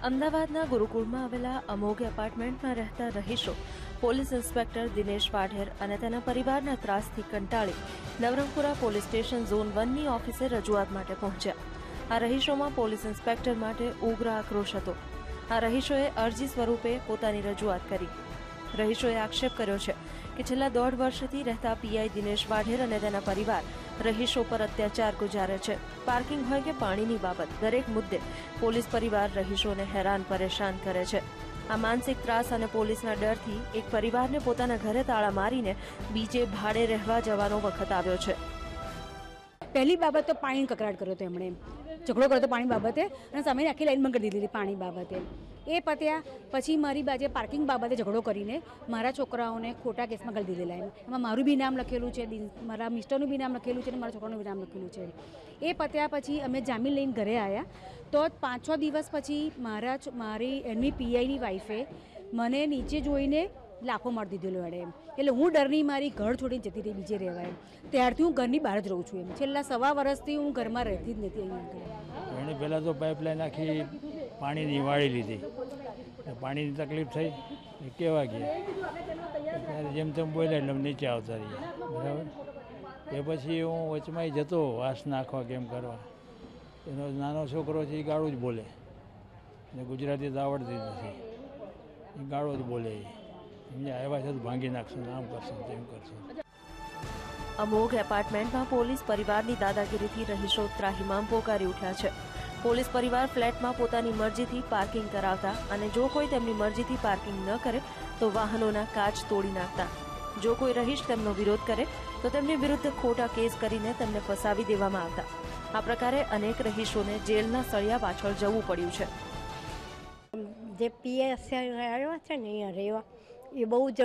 અમદાવાદના ગુરુકુળમાં આવેલા અમોઘ એપાર્ટમેન્ટમાં રહેતા રહીશો પોલીસ ઇન્સ્પેક્ટર દિનેશ વાઢેર અને તેના પરિવારના ત્રાસથી કંટાળી નવરંગપુરા પોલીસ સ્ટેશન ઝોન 1ની ઓફિસે રજૂઆત માટે પહોંચ્યા. આ રહીશોમાં પોલીસ ઇન્સ્પેક્ટર માટે ઉગ્ર આક્રોશ હતો. આ રહીશોએ અરજી સ્વરૂપે પોતાની રજૂઆત કરી. રહીશોએ આક્ષેપ કર્યો છે કે છેલ્લા 1.5 વર્ષથી રહેતા પીઆઈ દિનેશ વાઢેર અને તેના પરિવાર રહીશો પર અત્યાચાર ગુજારે છે. પાર્કિંગ હોય કે પાણીની બાબત દરેક મુદ્દે પોલીસ પરિવાર રહીશોને હેરાન પરેશાન કરે છે. આ માનસિક ત્રાસ અને પોલીસના ડરથી એક પરિવારને પોતાના ઘરે તાળા મારીને બીજે ભાડે રહેવા જવાનો વખત આવ્યો છે. પહેલી બાબત તો પાણી કકરાટ કર્યો હતો. એમણે ઝઘડો કર્યો હતો પાણી બાબતે અને સામે આખી લાઈન બંધ કરી દીધી પાણી બાબતે. એ પત્યા પછી મારી બાજે પાર્કિંગ બાબતે ઝઘડો કરીને મારા છોકરાઓને ખોટા કેસમાં કરી દીધેલા. એમાં મારું બી નામ લખેલું છે, મારા મિસ્ટરનું બી નામ લખેલું છે અને મારા છોકરાનું બી નામ લખેલું છે. એ પત્યા પછી અમે જામીન લઈને ઘરે આવ્યા તો 5-6 દિવસ પછી મારી એમની પીઆઈની વાઈફે મને નીચે જોઈને લાફો મારી દીધેલો એડે. એટલે હું ડરની મારી ઘર છોડીને જતી રહી બીજે રહેવા. ત્યારથી હું ઘરની બહાર જ રહું છું. છેલ્લા 1.5 વર્ષથી હું ઘરમાં રહેતી જ નથી. અહીંયા એણે પહેલાં તો પાઇપલાઇન આખી પાણીની વાળી લીધી. પાણીની તકલીફ થઈ એ કહેવા ગયા ત્યારે જેમ તેમ બોલ્યા એટલે નીચે આવતા રહ્યા. બરાબર. એ પછી હું વચમાં જતો વાસ નાખવા કેમ કરવા. એનો નાનો છોકરો છે એ ગાળું જ બોલે ને ગુજરાતી તો આવડતી નથી. એ ગાળો જ બોલે. એમને આવ્યા છે તો ભાંગી નાખશે, આમ કરશે તેમ કરશે. અમોઘ એપાર્ટમેન્ટમાં પોલીસ પરિવારની દાદાગીરીથી રહીશો ત્રાહિમામ પોકારી ઉઠ્યા છે. પોલીસ પરિવાર ફ્લેટમાં પોતાની મરજીથી પાર્કિંગ કરાવતા અને જો કોઈ તેમની મરજીથી પાર્કિંગ ન કરે તો વાહનોના કાચ તોડી નાખતા. જો કોઈ રહીશ તેમનો વિરોધ કરે તો તેમની વિરુદ્ધ ખોટા કેસ કરીને તેમને ફસાવી દેવામાં આવતા. આ પ્રકારે અનેક રહીશોને જેલના સળિયા પાછળ જવું પડ્યું છે. જે પીએસ આવ્યા છે ને અહીંયા રહેવા એ બહુ જ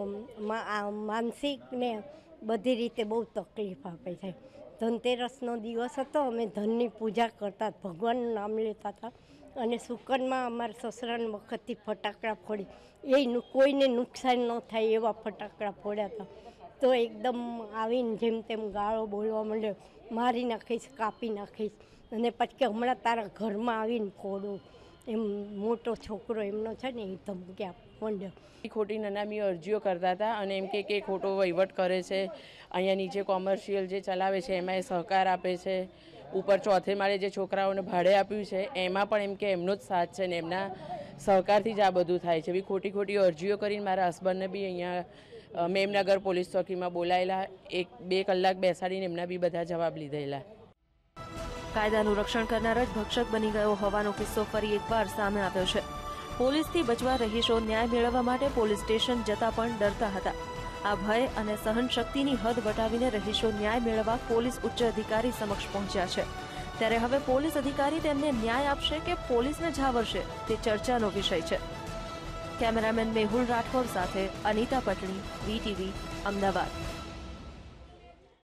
માનસિક ને બધી રીતે બહુ તકલીફ આપે છે. ધનતેરસનો દિવસ હતો, અમે ધનની પૂજા કરતા, ભગવાનનું નામ લેતા હતા અને શુકનમાં અમારા સસરાના વખતથી ફટાકડા ફોડી એ કોઈને નુકસાન ન થાય એવા ફટાકડા ફોડ્યા હતા. તો એકદમ આવીને જેમ તેમ ગાળો બોલવા માંડ્યો, મારી નાખીશ, કાપી નાખીશ અને પછી કે હમણાં તારા ઘરમાં આવીને ફોડું. એમ મોટો છોકરો એમનો છે ને એ ધમકી આપવા માંડ્યો. ખોટી નનામી અરજીઓ કરતા હતા અને એમ કે ખોટો વહીવટ કરે છે. અહીંયા નીચે કોમર્શિયલ જે ચલાવે છે એમાં એ સહકાર આપે છે. ઉપર 4થે માળે જે છોકરાઓને ભાડે આપ્યું છે એમાં પણ એમ કે એમનો જ સાથ છે ને એમના સહકારથી જ આ બધું થાય છે. એવી ખોટી અરજીઓ કરીને મારા હસબન્ડને બી અહીંયા મેમનગર પોલીસ ચોકીમાં બોલાયેલા. 1-2 કલાક બેસાડીને એમના બી બધા જવાબ લીધેલા. કાયદાનું રક્ષણ કરનાર જ ભક્ષક બની ગયો હોવાનો કિસ્સો ફરી એકવાર સામે આવ્યો છે. પોલીસથી બચવા રહીશો ન્યાય મેળવવા માટે પોલીસ સ્ટેશન જતા પણ ડરતા હતા. આ ભય અને સહનશક્તિની હદ વટાવીને રહીશો ન્યાય મેળવવા પોલીસ ઉચ્ચ અધિકારી સમક્ષ પહોંચ્યા છે. ત્યારે હવે પોલીસ અધિકારી તેમને ન્યાય આપશે કે પોલીસને ઝાવરશે તે ચર્ચાનો વિષય છે. કેમેરામેન મેહુલ રાઠોડ સાથે અનિતા પટણી, VTV, અમદાવાદ.